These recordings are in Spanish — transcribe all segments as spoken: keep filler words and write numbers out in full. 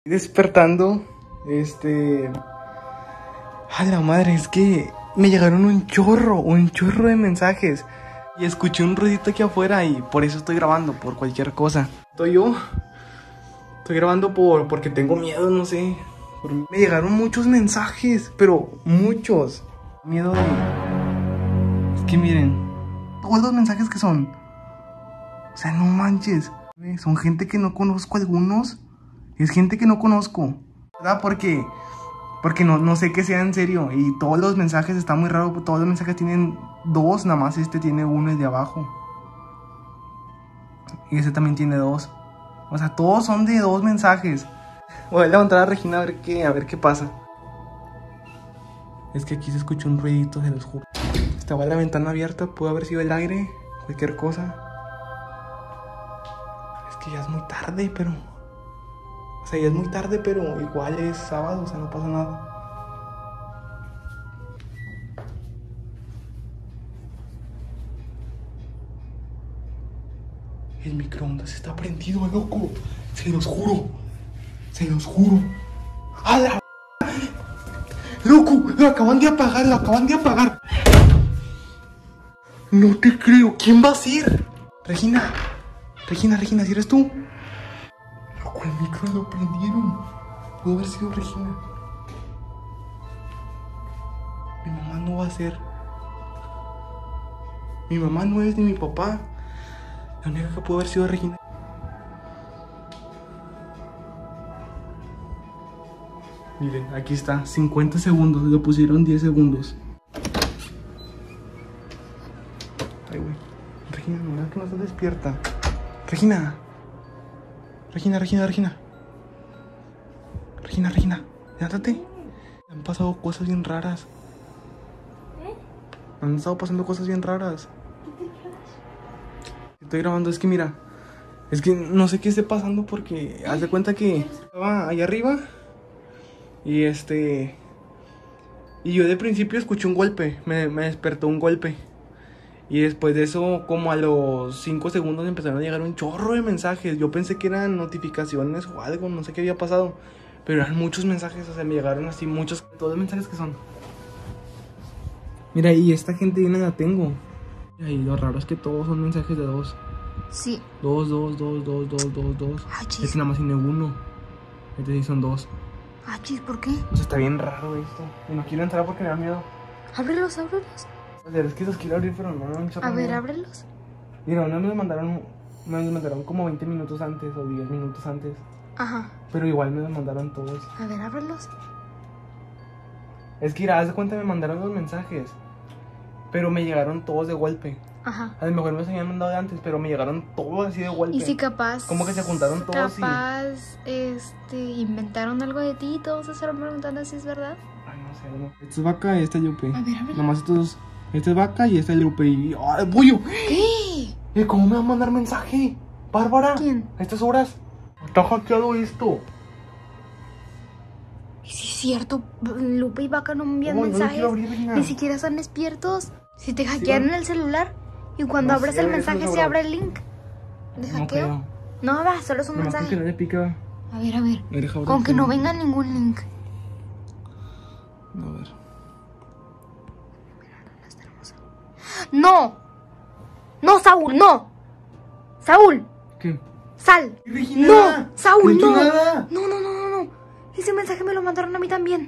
Despertando, este... a la madre, es que me llegaron un chorro, un chorro de mensajes. Y escuché un ruidito aquí afuera y por eso estoy grabando, por cualquier cosa. Estoy yo, estoy grabando por porque tengo miedo, no sé. Me llegaron muchos mensajes, pero muchos. Miedo de... es que miren, todos los mensajes que son... o sea, no manches. Son gente que no conozco algunos. Es gente que no conozco, ¿verdad? Porque, porque no, no sé que sea en serio. Y todos los mensajes están muy raros. Todos los mensajes tienen dos, nada más este tiene uno, el de abajo. Y ese también tiene dos. O sea, todos son de dos mensajes. Voy a levantar a Regina a ver qué, a ver qué pasa. Es que aquí se escucha un ruidito, se los juro. Estaba la ventana abierta, pudo haber sido el aire, cualquier cosa. Es que ya es muy tarde, pero... o sea, ya es muy tarde, pero igual es sábado, o sea, no pasa nada. El microondas está prendido, loco. Se los juro. Se los juro. ¡A la... loco! Lo acaban de apagar, lo acaban de apagar. No te creo. ¿Quién va a ser? Regina. Regina, Regina, ¿si eres tú? Loco, el micro lo prendieron. Pudo haber sido Regina. Mi mamá no va a ser. Mi mamá no es ni mi papá. La única que pudo haber sido Regina. Miren, aquí está, cincuenta segundos, le pusieron diez segundos. Ay, güey. Regina, no, que no estás despierta. Regina. Regina, Regina, Regina. Regina, Regina, levántate. Me han pasado cosas bien raras. ¿Eh? Me han estado pasando cosas bien raras. Estoy grabando, es que mira, es que no sé qué esté pasando porque haz de cuenta que estaba allá arriba y este y yo de principio escuché un golpe, me, me despertó un golpe y después de eso como a los cinco segundos empezaron a llegar un chorro de mensajes. Yo pensé que eran notificaciones o algo, no sé qué había pasado, pero eran muchos mensajes, o sea, me llegaron así muchos, todos los mensajes que son. Mira, y esta gente yo no la tengo. Y lo raro es que todos son mensajes de dos. Sí. Dos, dos, dos, dos, dos, dos, dos. Ah, chis. Este nada más tiene uno. Este sí son dos. Ah, chis, ¿por qué? O sea, está bien raro esto. Y no quiero entrar porque me da miedo. Ábrelos, ábrelos. O sea, es que los quiero abrir, pero no, no, no. A ver, ábrelos. Mira, una me mandaron, me los mandaron como veinte minutos antes o diez minutos antes. Ajá. Pero igual me los mandaron todos. A ver, ábrelos. Es que, mira, haz de cuenta, me mandaron los mensajes. Pero me llegaron todos de golpe. Ajá. A lo mejor me los habían mandado de antes, pero me llegaron todos así de golpe. Y si capaz... como que se juntaron todos y... capaz, este, inventaron algo de ti y todos se estaban preguntando si es verdad. Ay, no sé, no. Esta es vaca y esta es Lupe. A ver, a ver. Nomás estos dos. Esta es vaca y esta es Lupe y... ¡ay, pollo! ¿Qué? ¿Y cómo me va a mandar mensaje? ¿Bárbara? ¿Quién? ¿A estas horas? ¿Está hackeado esto? ¿Y si es cierto? Lupe y Vaca no envían Oh, no lo mensajes. quiero abrir, Regina. Ni siquiera están despiertos. Si te hackean en el celular y cuando No abres sé, el eso mensaje no se sabrá. abre el link de No hackeo. creo. No, va, solo es un Nomás mensaje. porque no le pica. A ver, a ver. Me deja abrir Con que el no teléfono. venga ningún link. A ver. ¡No! ¡No, Saúl, no! ¡Saúl! ¿Qué? ¡Sal! Regina, ¡No! ¡Saúl, no! he no! hecho nada. No, no, no, no, no. Ese mensaje me lo mandaron a mí también.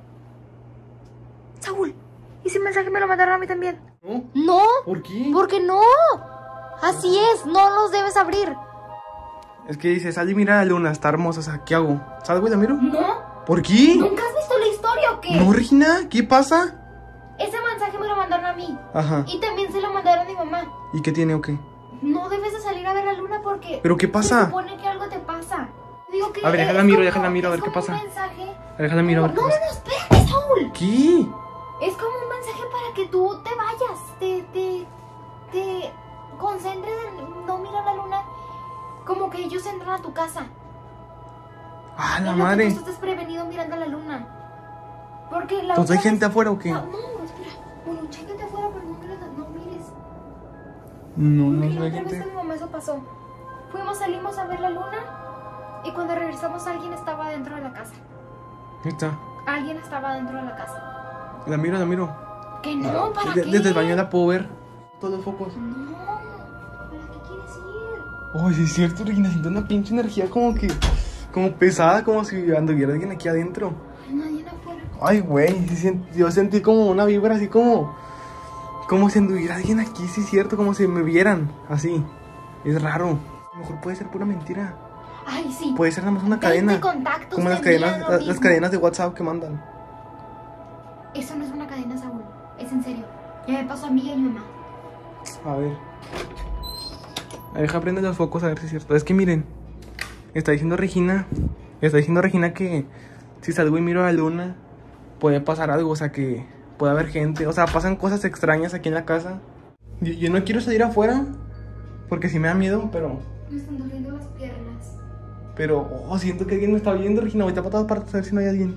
Saúl, ese mensaje me lo mandaron a mí también. ¿No? ¿No? ¿Por qué? ¿Por qué no? Así es, no los debes abrir. Es que dice, sal y mira la luna, está hermosa, o sea, ¿qué hago? ¿Salgo y la miro? ¿No? ¿Por qué? ¿Nunca has visto la historia o qué? No, Regina, ¿qué pasa? Ese mensaje me lo mandaron a mí. Ajá. Y también se lo mandaron a mi mamá. ¿Y qué tiene o qué? No debes de salir a ver la luna porque... ¿Pero qué pasa? Se supone que algo te pasa. Digo que A ver, déjala es miro, como- déjala miro, a ver es qué como pasa. un mensaje. Déjala miro, a ver No, qué no, pasa. no, espérate, Saúl. ¿Qué? Es como un mensaje para que tú te vayas, te, te, te concentres en no mirar la luna, como que ellos entran a tu casa. Ah, la En lo madre. que tú estés prevenido mirando la luna. Porque la ¿Entonces hay otra gente vez- afuera o qué? No, no, espera. Bueno, chécate afuera, pero no mires. No mires. No, Porque no la hay otra vez gente. con mi mamá eso pasó. Fuimos, salimos a ver la luna Y cuando regresamos alguien estaba dentro de la casa. Ahí está. Alguien estaba dentro de la casa. La miro, la miro. Que no, ¿para De- qué? Desde el baño la puedo ver. Todos los focos. No, ¿para qué quieres ir? Oh, sí es cierto, Regina. Siento una pinche energía como que... Como pesada, como si anduviera alguien aquí adentro. Nadie afuera. Ay, güey. sí sien- Yo sentí como una vibra así como... Como si anduviera alguien aquí, sí es cierto. Como si me vieran. Así. Es raro. A lo mejor puede ser pura mentira. Ay, sí. Puede ser nada más una veinte cadena. contactos Como las tenían cadenas, lo las, las mismo. cadenas de WhatsApp que mandan. Eso no es una cadena, Saúl. Es en serio. Ya me pasó a mí y a mi mamá. A ver. A ver, deja prender los focos a ver si es cierto. Es que miren. Está diciendo Regina. Está diciendo Regina que si salgo y miro a la luna, puede pasar algo. O sea, que puede haber gente. O sea, pasan cosas extrañas aquí en la casa. Yo, yo no quiero salir afuera. Porque sí me da miedo, pero... Me están doliendo las piernas. Pero, oh, siento que alguien me está viendo, Regina. Ahorita para todas partes a ver si no hay alguien.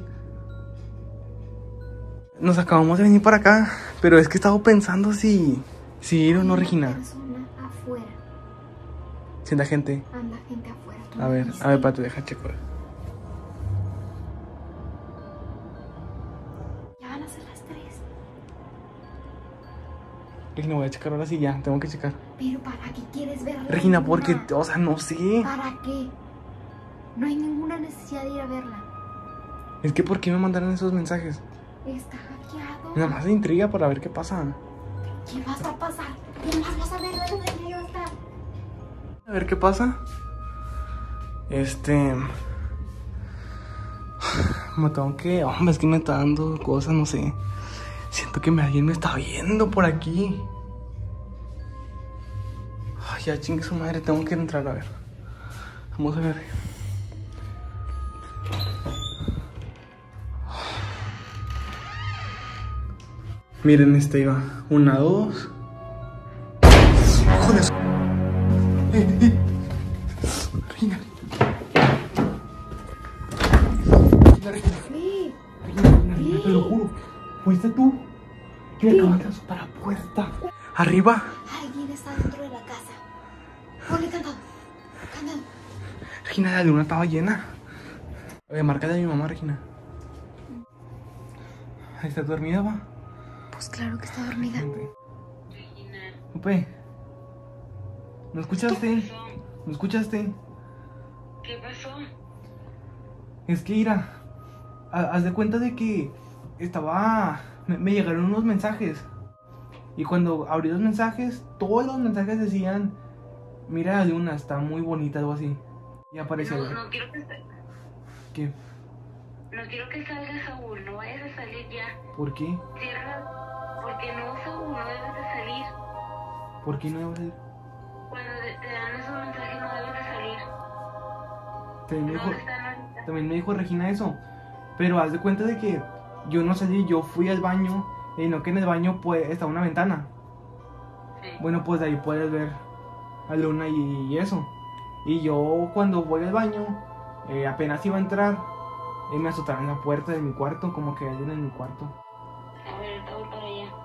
Nos acabamos de venir para acá. Pero es que he estado pensando si... Si ir o no, Regina. Hay una persona afuera. Sienta gente. Anda gente afuera. ¿Tú A no ver, viste? a ver, para te deja checo. Ya van a ser las tres. Regina, voy a checar ahora sí ya. Tengo que checar. Pero ¿para qué quieres ver a la Regina, luna? porque... O sea, no sé. ¿Para qué? No hay ninguna necesidad de ir a verla. Es que ¿por qué me mandaron esos mensajes? Está hackeado. Nada más de intriga para ver qué pasa. ¿Qué más va a pasar? ¿Qué más vas a ver la luna? ¿Qué va a estar? A ver qué pasa. Este... Me tengo que... Hombre, es que me está dando cosas, no sé. Siento que me- alguien me está viendo por aquí. Ay, ya chingue su madre, tengo que entrar a ver. Vamos a ver. Miren, este iba. Una, dos. ¡Joder! ¡Eh, eh! Regina. Regina, Regina. Sí. Regina, Regina, Regina, te lo juro. ¿Fuiste tú? Que me acabaste de azotar la puerta. Arriba. Alguien está dentro de la casa. Ponle candado. Candado. Regina, la luna estaba llena. Oye, márcale a mi mamá, Regina. Ahí está dormida, va. Pues claro que está dormida. Regina, Ope. ¿No escuchaste? ¿qué pasó? ¿No escuchaste? ¿Qué pasó? Es que, Ira, ha- haz de cuenta de que estaba... Me, me llegaron unos mensajes. Y cuando abrí los mensajes, todos los mensajes decían... Mira la luna, está muy bonita, algo así. Y apareció... No, no quiero que sa- ¿Qué? no quiero que salgas, Saúl, no vayas a salir ya. ¿Por qué? Cierra, porque no, Saúl, no debes de salir. ¿Por qué no iba a salir? Cuando te, te dan esos mensajes no debes de salir. También me dijo, ¿Dónde están ahorita? también me dijo Regina eso. Pero haz de cuenta de que yo no salí, yo fui al baño. Y no que en el baño pues, está una ventana. Sí. Bueno, pues de ahí puedes ver a Luna y, y eso. Y yo cuando voy al baño, eh, apenas iba a entrar, y me azotaron la puerta de mi cuarto, como que alguien en mi cuarto. A ver, ahorita voy para allá.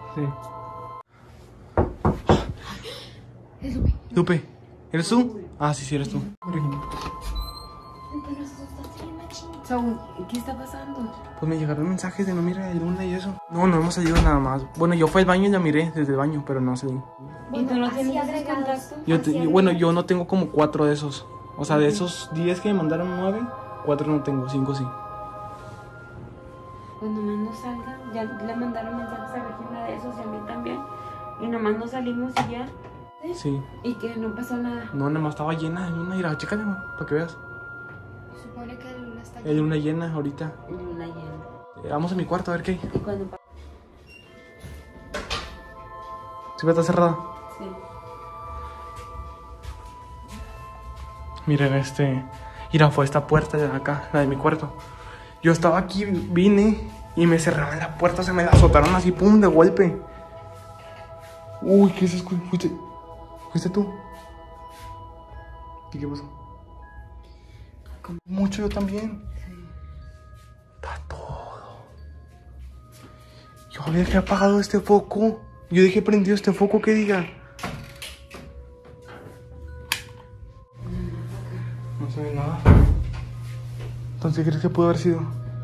Sí. Es Lupe. Lupe, ¿eres tú? Ah, sí, sí, eres tú. Regina. Pero nos asustaste bien machín. Saúl, ¿qué está pasando? Pues me llegaron mensajes de no mirar la luna y eso. No, no hemos salido nada más. Bueno, yo fui al baño y la miré desde el baño, pero no salí. ¿Y tú no así tienes esos agregados. contactos? Yo Así te- yo- bueno, yo agregados. no tengo como cuatro de esos. O sea, de esos diez que me mandaron nueve, cuatro no tengo, cinco sí. Pues nomás no salga. Ya le mandaron mensajes a Regina de esos y a mí también. Y nomás no salimos y ya. Sí. Y que no pasó nada. No, nada más estaba llena de luna. Mira, chécale, ma, para que veas. Supone que la luna está Hay luna llena ahorita. Luna llena. Eh, vamos a mi cuarto a ver qué hay. Y cuando pa- ¿Sí está cerrada? sí. Miren, este... Mira, fue esta puerta de acá, la de mi cuarto. Yo estaba aquí, vine y me cerraron la puerta, se me la azotaron así, pum, de golpe. Uy, ¿qué es eso? ¿Fuiste, ¿Fuiste tú? ¿Y qué pasó? Mucho yo también. Está todo. Yo dejé apagado este foco. Yo dejé prendido este foco que diga. No se ve nada. Entonces, ¿qué crees que pudo haber sido?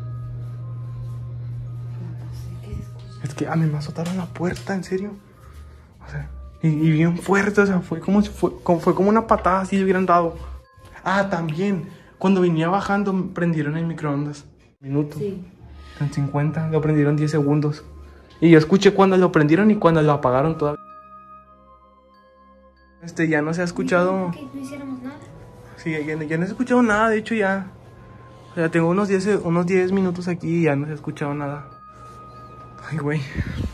Es que a mí me azotaron la puerta, en serio. O sea, y, y bien fuerte, o sea, fue como si fue, como, fue como una patada así le hubieran dado. Ah, también, cuando venía bajando, prendieron el microondas. Minuto. Sí. En cincuenta, lo prendieron diez segundos. Y yo escuché cuando lo prendieron y cuando lo apagaron todavía. Este, ya no se ha escuchado. Que no hiciéramos nada. Sí, ya, ya no se ha escuchado nada, de hecho ya. O sea, tengo unos diez, unos diez minutos aquí y ya no se ha escuchado nada. Ay, güey.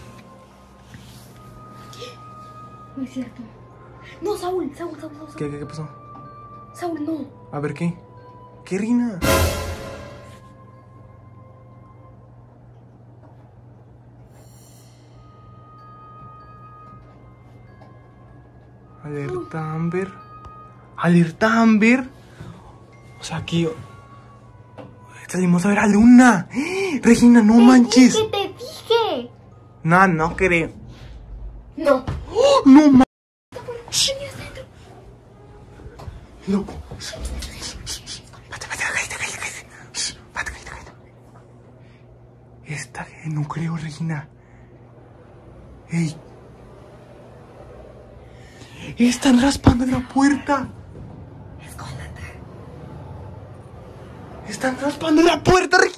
No es cierto. No, Saúl, Saúl, Saúl, Saúl. ¿Qué, qué, qué pasó? Saúl, no. A ver, ¿qué? ¿Qué, Rina? Alerta Amber. Alerta Amber. O sea, aquí salimos a ver a Luna. ¡Eh! Regina, no Te manches. dije, te dije. No, no creo. No. ¡Oh! No manches. Tenías dentro. No. Vete, vete, cállate, cállate, cállate. Vete, cállate, cállate. Esta, no creo, Regina. Ey. Están raspando en la puerta. Escóndete. Están raspando en la puerta, Regina.